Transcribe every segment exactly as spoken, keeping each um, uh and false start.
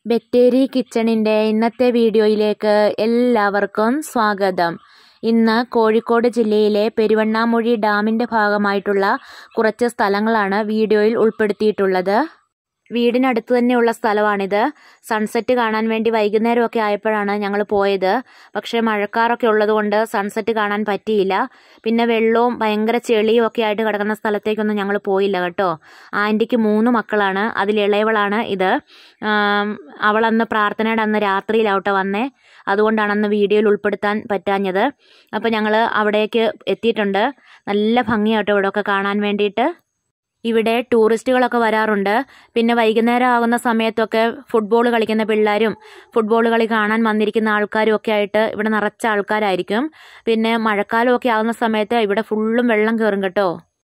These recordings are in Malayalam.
ബത്തേരി കിച്ചണിൻ്റെ ഇന്നത്തെ വീഡിയോയിലേക്ക് എല്ലാവർക്കും സ്വാഗതം. ഇന്ന് കോഴിക്കോട് ജില്ലയിലെ പെരുവണ്ണാമൊഴി ഡാമിൻ്റെ ഭാഗമായിട്ടുള്ള കുറച്ച് സ്ഥലങ്ങളാണ് വീഡിയോയിൽ ഉൾപ്പെടുത്തിയിട്ടുള്ളത്. വീടിനടുത്ത് തന്നെയുള്ള സ്ഥലമാണിത്. സൺസെറ്റ് കാണാൻ വേണ്ടി വൈകുന്നേരമൊക്കെ ആയപ്പോഴാണ് ഞങ്ങൾ പോയത്. പക്ഷേ മഴക്കാറൊക്കെ ഉള്ളതുകൊണ്ട് സൺസെറ്റ് കാണാൻ പറ്റിയില്ല. പിന്നെ വെള്ളവും ഭയങ്കര ചെളിയും ഒക്കെ ആയിട്ട് കിടക്കുന്ന സ്ഥലത്തേക്കൊന്നും ഞങ്ങൾ പോയില്ല കേട്ടോ. ആൻറ്റിക്ക് മൂന്ന് മക്കളാണ്, അതിലിളയവളാണ് ഇത്. അവളന്ന് പ്രാർത്ഥനയുടെ അന്ന് രാത്രിയിലാവട്ടെ വന്നേ, അതുകൊണ്ടാണ് അന്ന് വീഡിയോയിൽ ഉൾപ്പെടുത്താൻ പറ്റാഞ്ഞത്. അപ്പോൾ ഞങ്ങൾ അവിടേക്ക് എത്തിയിട്ടുണ്ട്. നല്ല ഭംഗിയാട്ടോ ഇവിടെയൊക്കെ കാണാൻ വേണ്ടിയിട്ട്. ഇവിടെ ടൂറിസ്റ്റുകളൊക്കെ വരാറുണ്ട്. പിന്നെ വൈകുന്നേരം ആകുന്ന സമയത്തൊക്കെ ഫുട്ബോൾ കളിക്കുന്ന പിള്ളേരും ഫുട്ബോൾ കളി കാണാൻ വന്നിരിക്കുന്ന ആൾക്കാരും ഒക്കെ ആയിട്ട് ഇവിടെ നിറച്ച ആൾക്കാരായിരിക്കും. പിന്നെ മഴക്കാലമൊക്കെ ആകുന്ന സമയത്ത് ഇവിടെ ഫുള്ളും വെള്ളം കയറും കേട്ടോ.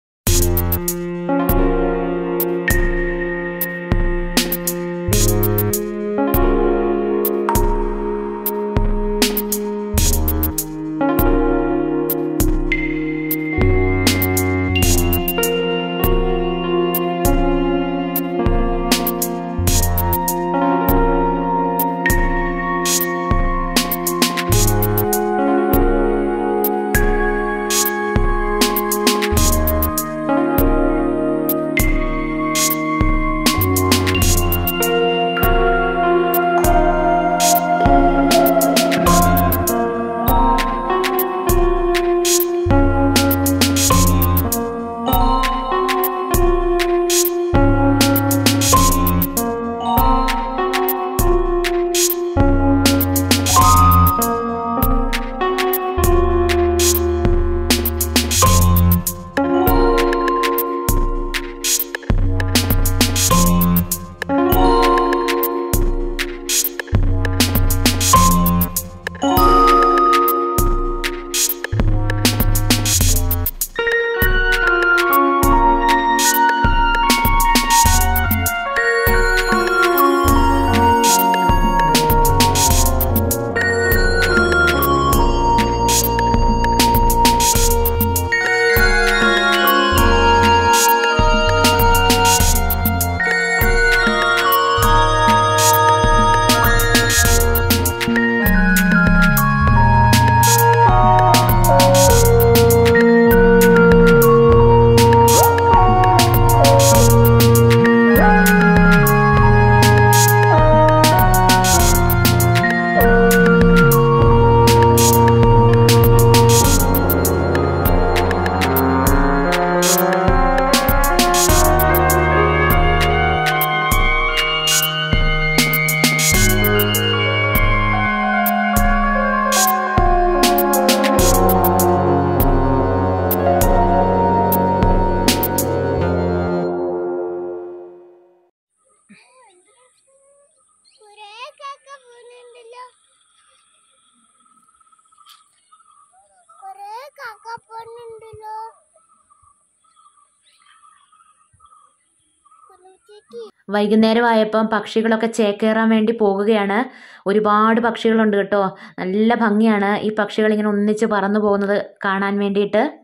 വൈകുന്നേരമായപ്പം പക്ഷികളൊക്കെ ചേക്കേറാൻ വേണ്ടി പോകുകയാണ്. ഒരുപാട് പക്ഷികളുണ്ട് കേട്ടോ. നല്ല ഭംഗിയാണ് ഈ പക്ഷികൾ ഇങ്ങനെ ഒന്നിച്ച് പറന്നു പോകുന്നത് കാണാൻ വേണ്ടിയിട്ട്.